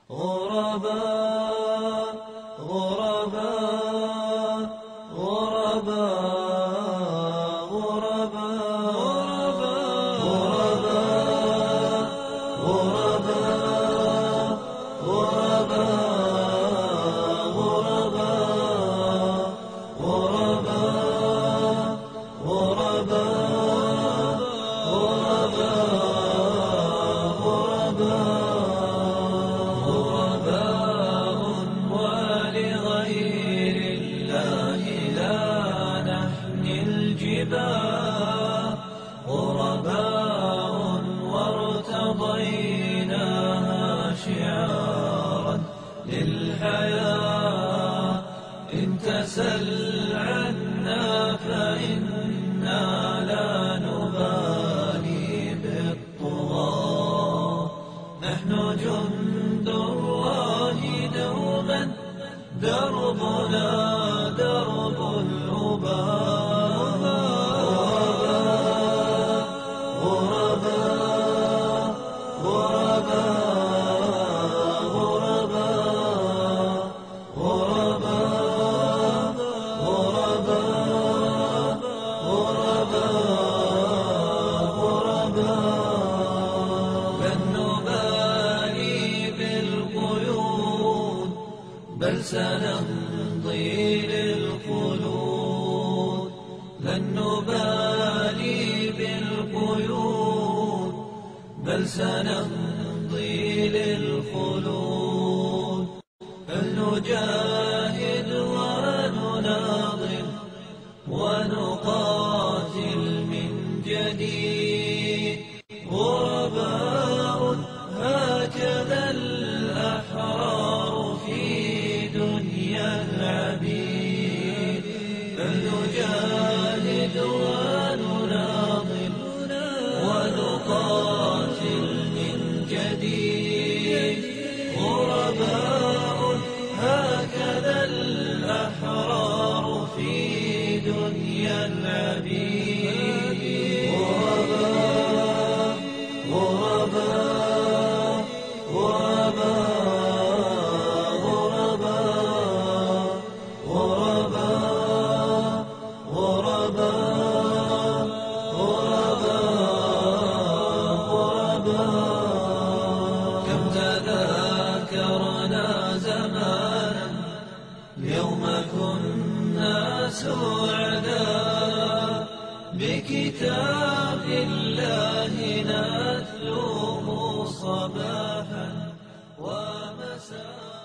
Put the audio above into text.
غرباء غرباء غرباء غرباء غرباء غرباء غرباء ولغير الله لا نحمي الجباه غرباء وارتضيناها شعارا للحياة إن تسل عنا فإنا لا نبالي بالطغاة نحن جند الله دوما دربنا درب الأباء غرباء غرباء غرباء غرباء غرباء لن نبالي بالقيود بل سنمضي للخلود لن نبالي بالقيود بل سنمضي للخلود فلنجاهد ونناضل ونقاتل من جديد غرباء هكذا الأحرار في دنيا العبيد فلنجاهد ونناضل ونقاتل من جديد غرباء هكذا الأحرار في دنيا العبيد غرباء غرباء غرباء غرباء غرباء غرباء كم تذاكرنا زمانا يوم كنا سعداء بكتاب الله نتلوه صباحا ومساء